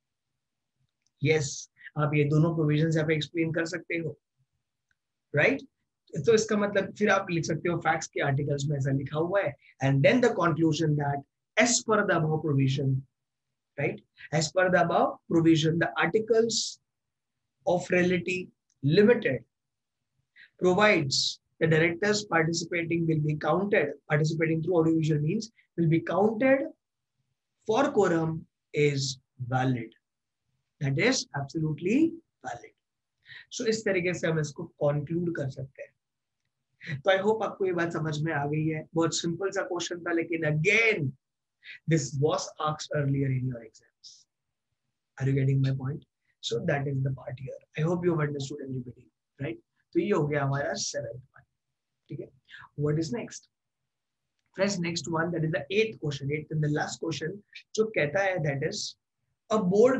yes, आप ये दोनों प्रोविजंस यहाँ पे एक्सप्लेन कर सकते हो, राइट। तो इसका मतलब फिर आप लिख सकते हो फैक्ट्स के आर्टिकल्स में ऐसा लिखा हुआ है, and then the conclusion that as per the above provision, right, as per the above provision the articles of reality limited provides the directors participating through audiovisual means will be counted for quorum is valid, that is absolutely valid। so इस तरीके से हम इसको conclude कर सकते हैं। तो I hope आपको ये बात समझ में आ गई है। बहुत सिंपल सा क्वेश्चन था, लेकिन again this was asked earlier in your exams. Are you getting my point? So that is the part here. I hope you have understood everybody, right. तो ये हो गया हमारा 7th वन, ठीक है। What is next friends? Next one that is the 8th question, 8th and the last question, जो कहता है that is a board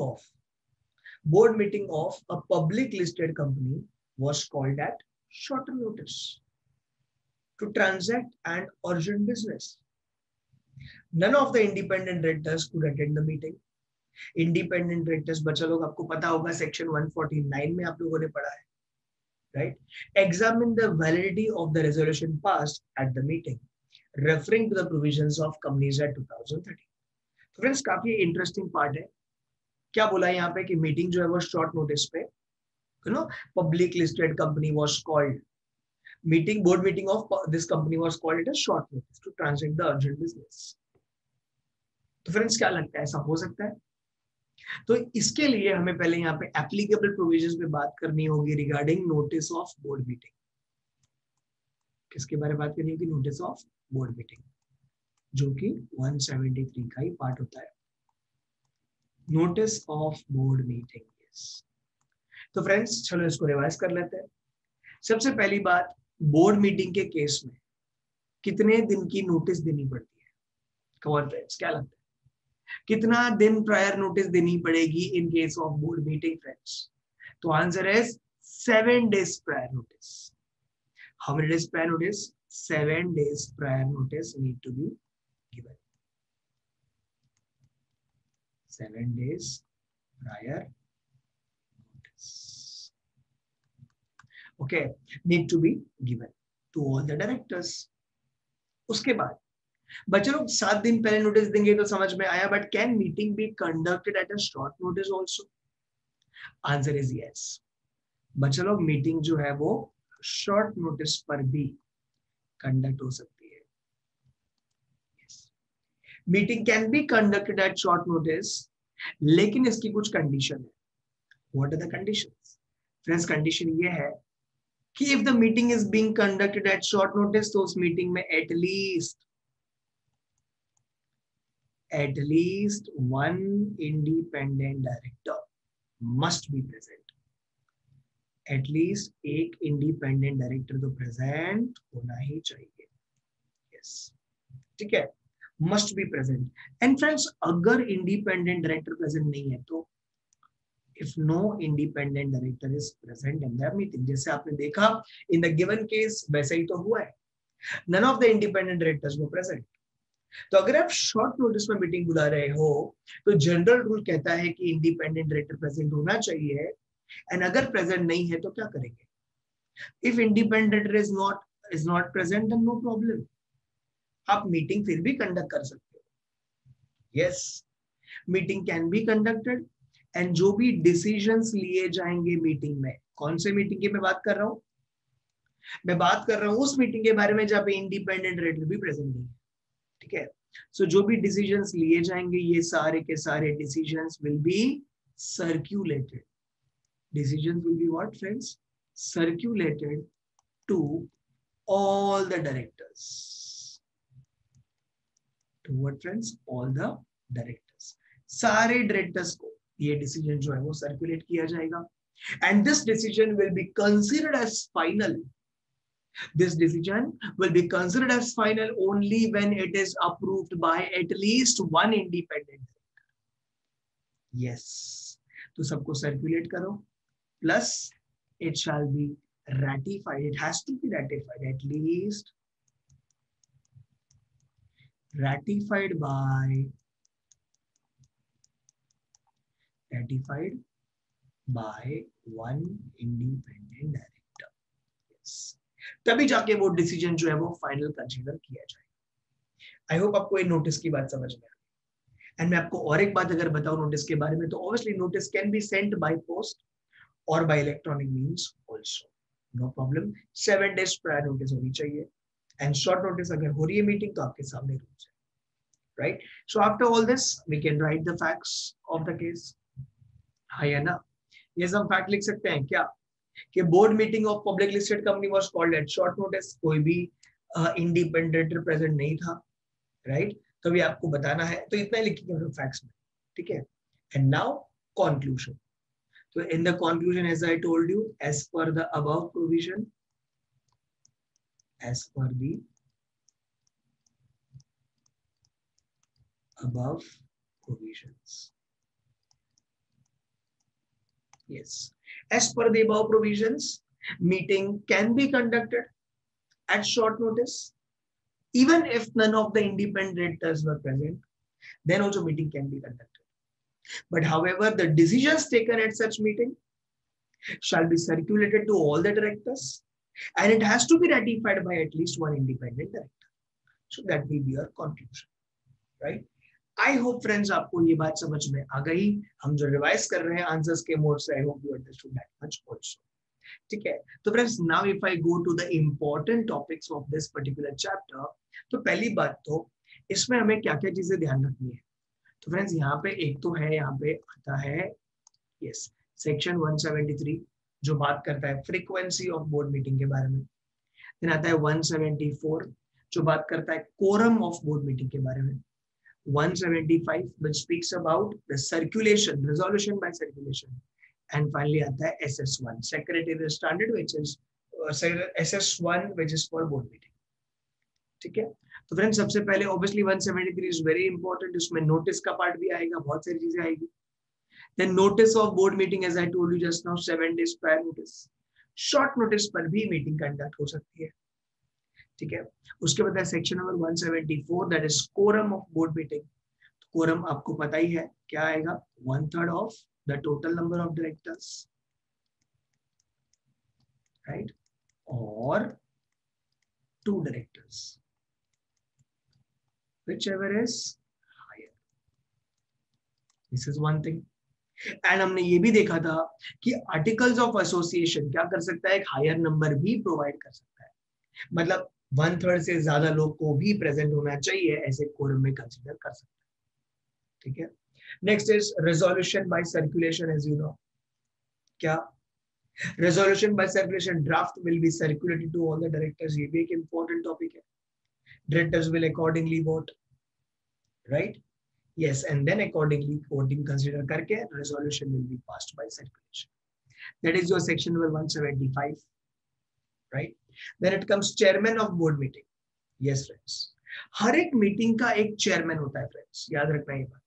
meeting of a public listed company was called at short notice to transact an urgent business. None of the independent directors could attend the meeting. Independent directors बच्चा लोग आपको पता होगा section 149 में आप लोगों ने पढ़ा है, right? Examine the validity of the resolution passed at the meeting, referring to the provisions of Companies Act 2013। तो फ्रेंड्स काफी इंटरेस्टिंग पार्ट है। क्या बोला है यहाँ पे कि मीटिंग जो है वो शॉर्ट नोटिस पे, you know, public listed company was called, board meeting of this company was called at a short notice to transact the urgent business। तो फ्रेंड्स क्या लगता है, ऐसा हो सकता है? तो इसके लिए हमें पहले यहाँ पे एप्लीकेबल प्रोविजंस पे बात करनी होगी regarding notice of board meeting. किसके बारे में बात करनी होगी? नोटिस ऑफ बोर्ड मीटिंग, जो कि 173 का ही पार्ट होता है, notice of board meeting. Yes, तो फ्रेंड्स चलो इसको रिवाइज कर लेते हैं। सबसे पहली बात, बोर्ड मीटिंग के केस में कितने दिन की नोटिस देनी पड़ती है? कौन फ्रेंड्स, क्या लगता है कितना दिन प्रायर नोटिस देनी पड़ेगी in case of board meeting friends? तो answer is 7 days prior notice. How many days prior notice? 7 days prior notice need to be given. 7 days prior notice. Okay, need to be given to all the directors. उसके बाद बच्चे लोग 7 दिन पहले notice देंगे तो समझ में आया, but can meeting be conducted at a short notice also? Answer is yes. बच्चे लोग मीटिंग जो है वो शॉर्ट नोटिस पर भी कंडक्ट हो सकती है। Meeting can be conducted at short notice, लेकिन इसकी कुछ कंडीशन है। What are the conditions? Friends, condition ये है कि if the meeting is being conducted at short notice, तो उस मीटिंग में at least one independent director must be present. At least एक इंडिपेंडेंट डायरेक्टर तो प्रेजेंट होना ही चाहिए। यस, ठीक है, must be present. And friends, अगर इंडिपेंडेंट डायरेक्टर प्रेजेंट नहीं है तो if no independent director is present in the meeting, जैसे आपने देखा in the given case, वैसा ही तो हुआ है, none of the independent directors were present। तो अगर आप शॉर्ट नोटिस में मीटिंग बुला रहे हो तो जनरल रूल कहता है कि इंडिपेंडेंट डायरेक्टर प्रेजेंट होना चाहिए, एंड अगर प्रेजेंट नहीं है तो क्या करेंगे? If independent director is not present, then no problem, आप मीटिंग फिर भी कंडक्ट कर सकते हो। Yes, meeting can be conducted, and जो भी डिसीजंस लिए जाएंगे मीटिंग में, कौन से मीटिंग की मैं बात कर रहा हूं? मैं बात कर रहा हूं उस मीटिंग के बारे में जहां पे इंडिपेंडेंट डायरेक्टर भी प्रेजेंट नहीं है। ठीक है, सो जो भी डिसीजंस लिए जाएंगे, ये सारे के सारे decisions will be circulated. Decisions will be what friends? Circulated to all the directors. To what friends? All the directors. सारे डायरेक्टर्स को ये डिसीजन जो है वो सर्कुलेट किया जाएगा, and this decision will be considered as final. This decision will be considered as final only when it is approved by at least one independent director. Yes, तो सबको सर्कुलेट करो, plus it shall B ratified, it has to be ratified, at least ratified by one independent director। yes, तभी जाके वो decision जो है वो final consider किया जाए। आई होप आपको ये नोटिस की बात समझ में आ गई। एंड मैं आपको और एक बात अगर बताऊं नोटिस के बारे में, तो obviously notice can be sent by post और by electronic means also, no problem. 7 days prior notice होनी चाहिए, एंड शॉर्ट नोटिस अगर हो रही है मीटिंग तो आपके सामने रूल्स है, right? So after all this we can write the facts of the case. हाँ या ना? ये सब फैक्ट लिख सकते हैं क्या कि board meeting of public listed company was called at short notice, कोई भी इंडिपेंडेंट प्रेजेंट नहीं था, राइट? तो भी आपको बताना है, तो इतना ही लिखेंगे फैक्ट्स में, ठीक है? And now conclusion. So in the conclusion, as I told you, as per the above provision, as per the above provisions, yes, as per the above provisions, meeting can be conducted at short notice, even if none of the independent directors were present, then also meeting can be conducted. But however, the decisions taken at such meeting shall be circulated to all the directors, and it has to be ratified by at least one independent director. So that will be your conclusion, right? I hope friends आपको ये बात समझ में आ गई। हम जो revise कर रहे हैं आंसर्स के मोड से, I hope you understood that much also. ठीक है, तो friends now if I go to the important topics of this particular chapter, तो पहली बात तो इसमें हमें क्या-क्या चीजें ध्यान रखनी है। तो फ्रेंड्स यहाँ पे एक तो है, यहाँ पे आता है यस सेक्शन 173 जो बात करता है फ्रीक्वेंसी ऑफ बोर्ड मीटिंग के बारे में। देन आता है 174 जो बात करता है कोरम ऑफ बोर्ड मीटिंग के बारे में, 175 which speaks about the circulation, resolution by circulation, and finally आता है SS1 secretarial standard which is SS1 which is for board meeting. ठीक है, तो फ्रेंड्स सबसे पहले ऑब्वियसली 173 इज वेरी इंपॉर्टेंट, उसमें नोटिस का पार्ट भी आएगा, बहुत सारी चीजें आएगी. Then notice of board meeting as I told you just now 7 days prior notice, short notice पर भी मीटिंग कंडक्ट हो सकती है. ठीक है, उसके बाद section number 174 that is quorum of board meeting. Quorum आपको पता ही है क्या आएगा, 1/3 of the total number of directors, right, और 2 directors whichever is higher. This is one thing. And हमने ये भी देखा था कि आर्टिकल्स ऑफ एसोसिएशन क्या कर सकता है, एक हायर नंबर भी प्रोवाइड कर सकता है, मतलब 1/3 से ज्यादा लोग को भी प्रेजेंट होना चाहिए, ऐसे कोरम में कंसीडर कर सकता है. ठीक है, next is resolution by circulation. As you know क्या resolution by circulation, draft will be circulated to all the directors. ये भी एक इंपॉर्टेंट टॉपिक है. Directors will accordingly vote, right? Yes, and then accordingly voting consider करके resolution will be passed by circulation. That is your section number 175, right? Then it comes chairman of board meeting. Yes, friends. हर एक meeting का एक chairman होता है friends, याद रखना ये बात.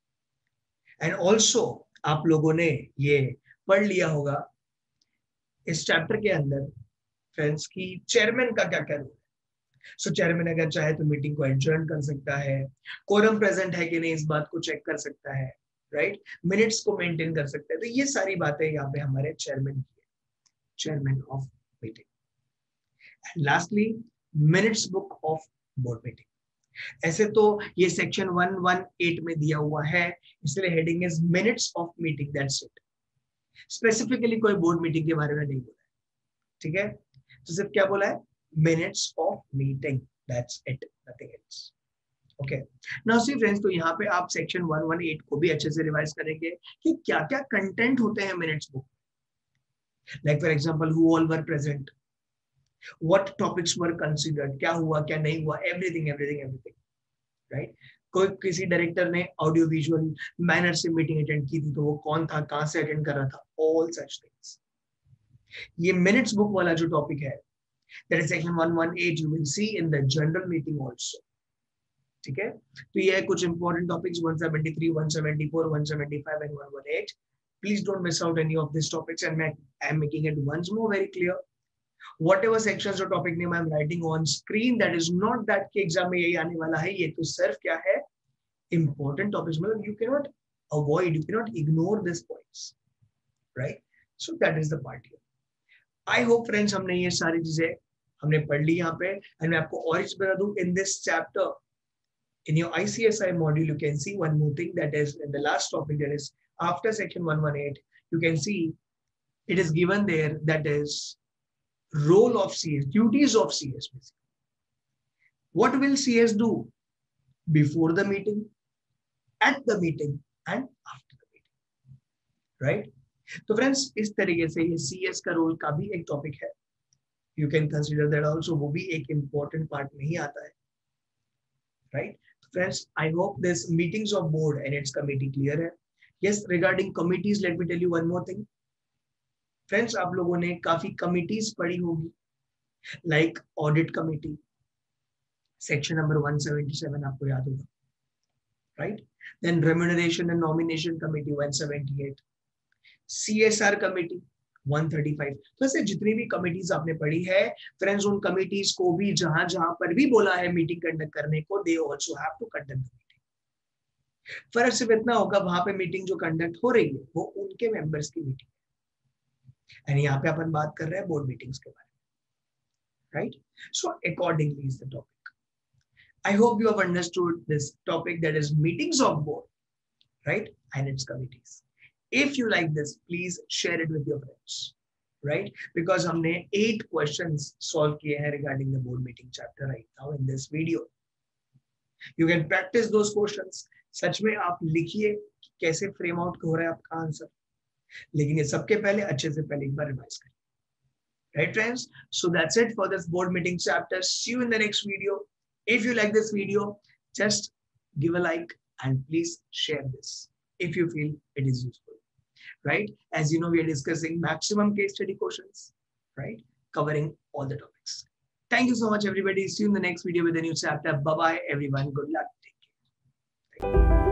एंड ऑल्सो आप लोगों ने ये पढ़ लिया होगा इस चैप्टर के अंदर फ्रेंड्स की चेयरमैन का क्या क्या रोल. सो चेयरमैन अगर चाहे तो मीटिंग को एडजर्न कर सकता है, कोरम प्रेजेंट है कि नहीं इस बात को चेक कर सकता है, राइट, मिनट्स को मेंटेन कर सकता है. तो ये सारी बातें यहाँ पे हमारे चेयरमैन की है, chairman of meeting. And lastly minutes book of board meeting. ऐसे तो ये सेक्शन 118 में दिया हुआ है, इसलिए heading is minutes of meeting, that's it. Specifically कोई बोर्ड मीटिंग के बारे में नहीं बोला है. ठीक है, तो सिर्फ क्या बोला है, minutes of meeting, that's it, nothing else. Okay, now see friends, तो यहाँ पे आप section 118 को भी अच्छे से रिवाइज करेंगे कि क्या क्या कंटेंट होते हैं minutes book. like for example who all were present, what topics were considered, क्या हुआ क्या नहीं हुआ, everything, right? कोई किसी डायरेक्टर ने ऑडियो विजुअल मैनर से मीटिंग अटेंड की थी तो वो कौन था, कहां से अटेंड कर रहा था, all such things. ये मिनट्स बुक वाला जो टॉपिक है, that is section 118, you will see in the general meeting also. ठीक है, तो ये है कुछ important topics 173, 174, 175 and 118. Please don't miss out any of these topics, and I am making it once more very clear. Whatever sections or topic name I am writing on screen, that is not that कि exam में यही आने वाला है, ये तो सिर्फ क्या है, important topics. मतलब you cannot avoid, you cannot ignore these points, right? So that is the part here. I hope friends हमने ये सारी चीजें हमने पढ़ ली यहाँ पे. एंड मैं आपको और चीज बता दूं, in this chapter in your ICSI module you can see one more thing, that is in the last topic, that is after section 118 you can see it is given there, that is role of CS, duties of CS. What will CS do before the meeting, at the meeting and after the meeting, right? तो friends इस तरीके से ये CS का role का भी एक topic है, you can consider that also, वो भी एक इंपॉर्टेंट पार्ट में ही आता है, right? Friends I hope this meetings of board and its committee clear है. Yes, regarding committees let me tell you one more thing. Friends आप लोगों ने काफी कमिटीज पढ़ी होगी, like audit committee, section number 177 आपको याद होगा, right? Then remuneration and nomination committee 178, CSR committee 135. तो ऐसे जितनी भी कमिटीज आपने पढ़ी है फ्रेंड्स, उन कमिटीज को भी जहां जहां पर भी बोला है मीटिंग कंडक्ट करने को, they also have to conduct the meeting. फर्क सिर्फ इतना होगा, वहां पे मीटिंग जो कंडक्ट हो रही है वो उनके मेंबर्स की मीटिंग है, एंड यहाँ पे अपन बात कर रहे हैं बोर्ड मीटिंग्स के बारे में, right? So accordingly is the topic. I hope you have understood this topic, that is meetings of board, right, and its committees. If you like this, please share it with your friends, right? Because हमने 8 questions solve किए हैं regarding the board meeting chapter right now in this video. You can practice those questions. सच में आप लिखिए कैसे frame out हो रहा है आपका आंसर, लेकिन ये सबके पहले अच्छे से पहले एक बार रिवाइज करिए. Right, friends? So that's it for this board meeting chapter. See you in the next video. If you like this video, just give a like and please share this if you feel it is useful. Right? As you know, we are discussing maximum case study questions, right? Covering all the topics. Thank you so much, everybody. See you in the next video with a new chapter. Bye-bye, everyone. Good luck. Take care.